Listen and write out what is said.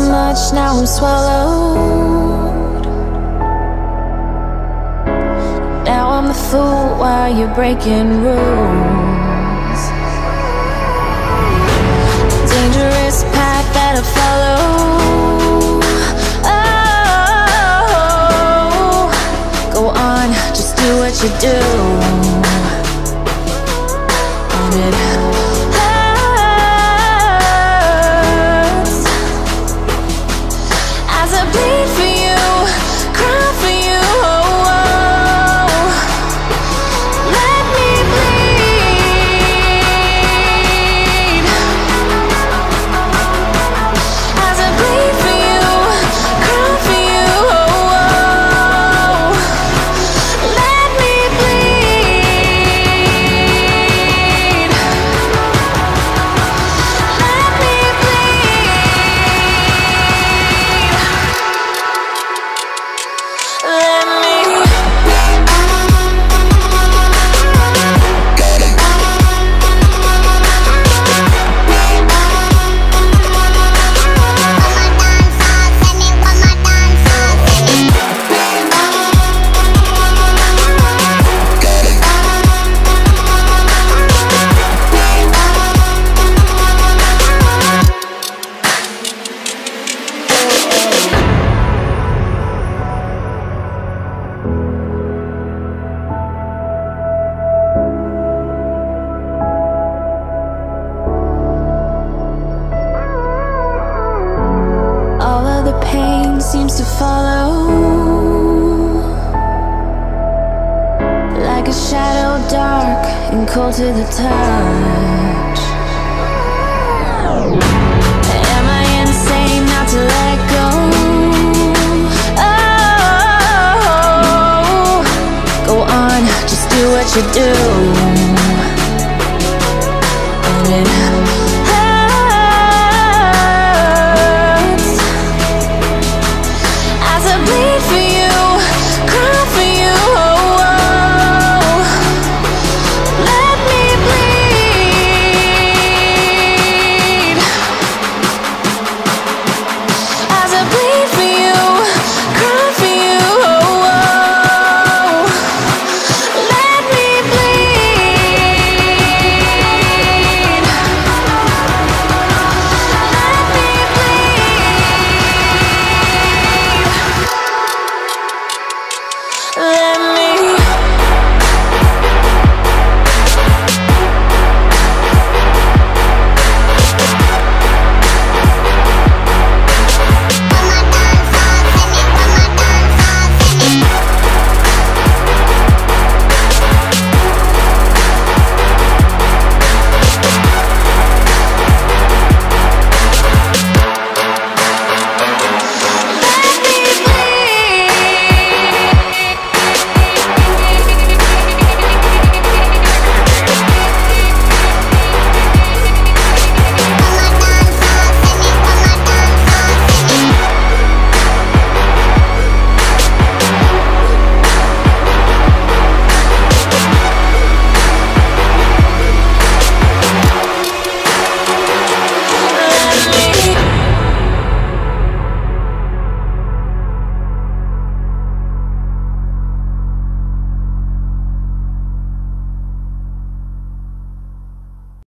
much, now I'm swallowed. Now I'm the fool while you're breaking rules. Dangerous path that I follow. Oh, go on, just do what you do. And it hurts as I bleed for you, cry for you. Oh, oh. Let me bleed as I bleed for you, cry for you. Oh, oh. Let me bleed. Let me bleed. Let me. All of the pain seems to follow like a shadow, dark and cold to the touch. Am I insane not to let go? Oh, go on, just do what you do.